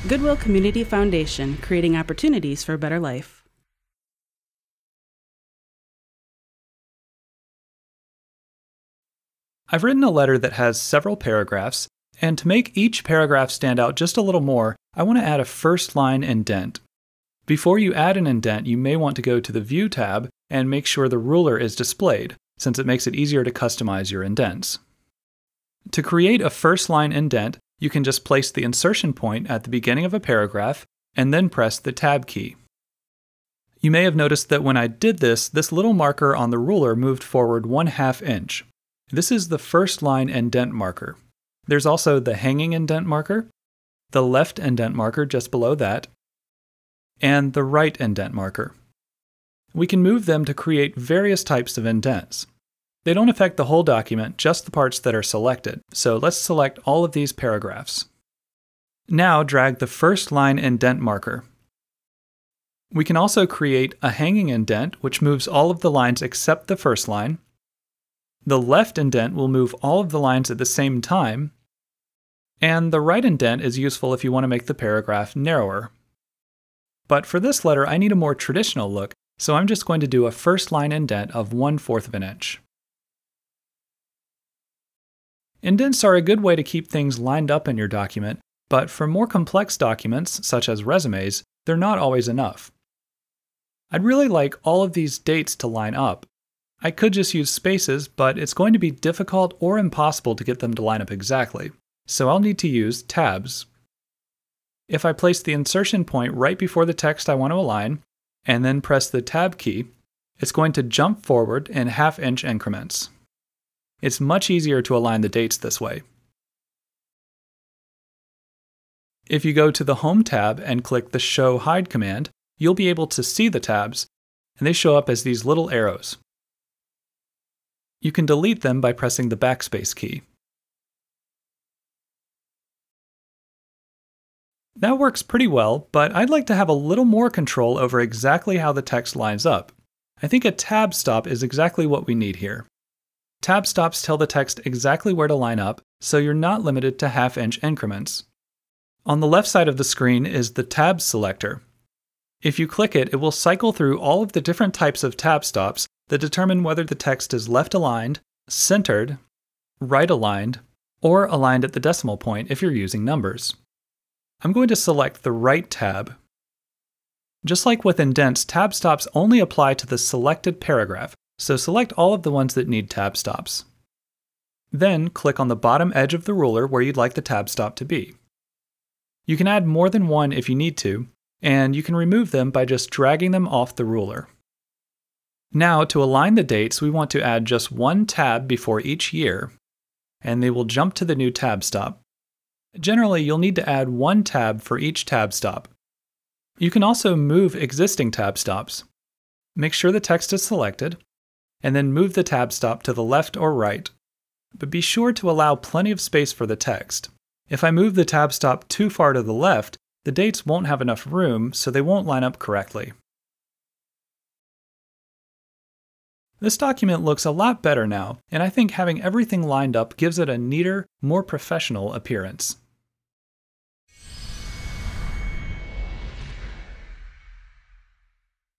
Goodwill Community Foundation, creating opportunities for a better life. I've written a letter that has several paragraphs, and to make each paragraph stand out just a little more, I want to add a first line indent. Before you add an indent, you may want to go to the View tab and make sure the ruler is displayed, since it makes it easier to customize your indents. To create a first line indent, you can just place the insertion point at the beginning of a paragraph and then press the Tab key. You may have noticed that when I did this little marker on the ruler moved forward 1/2 inch. This is the first line indent marker. There's also the hanging indent marker, the left indent marker just below that, and the right indent marker. We can move them to create various types of indents. They don't affect the whole document, just the parts that are selected, so let's select all of these paragraphs. Now drag the first line indent marker. We can also create a hanging indent, which moves all of the lines except the first line. The left indent will move all of the lines at the same time, and the right indent is useful if you want to make the paragraph narrower. But for this letter, I need a more traditional look, so I'm just going to do a first line indent of 1/4 of an inch. Indents are a good way to keep things lined up in your document, but for more complex documents, such as resumes, they're not always enough. I'd really like all of these dates to line up. I could just use spaces, but it's going to be difficult or impossible to get them to line up exactly, so I'll need to use tabs. If I place the insertion point right before the text I want to align, and then press the Tab key, it's going to jump forward in 1/2 inch increments. It's much easier to align the dates this way. If you go to the Home tab and click the Show Hide command, you'll be able to see the tabs, and they show up as these little arrows. You can delete them by pressing the backspace key. That works pretty well, but I'd like to have a little more control over exactly how the text lines up. I think a tab stop is exactly what we need here. Tab stops tell the text exactly where to line up, so you're not limited to 1/2 inch increments. On the left side of the screen is the Tab selector. If you click it, it will cycle through all of the different types of tab stops that determine whether the text is left aligned, centered, right aligned, or aligned at the decimal point if you're using numbers. I'm going to select the right tab. Just like with indents, tab stops only apply to the selected paragraph, so select all of the ones that need tab stops. Then click on the bottom edge of the ruler where you'd like the tab stop to be. You can add more than one if you need to, and you can remove them by just dragging them off the ruler. Now, to align the dates, we want to add just one tab before each year, and they will jump to the new tab stop. Generally, you'll need to add one tab for each tab stop. You can also move existing tab stops. Make sure the text is selected, and then move the tab stop to the left or right. But be sure to allow plenty of space for the text. If I move the tab stop too far to the left, the dates won't have enough room, so they won't line up correctly. This document looks a lot better now, and I think having everything lined up gives it a neater, more professional appearance.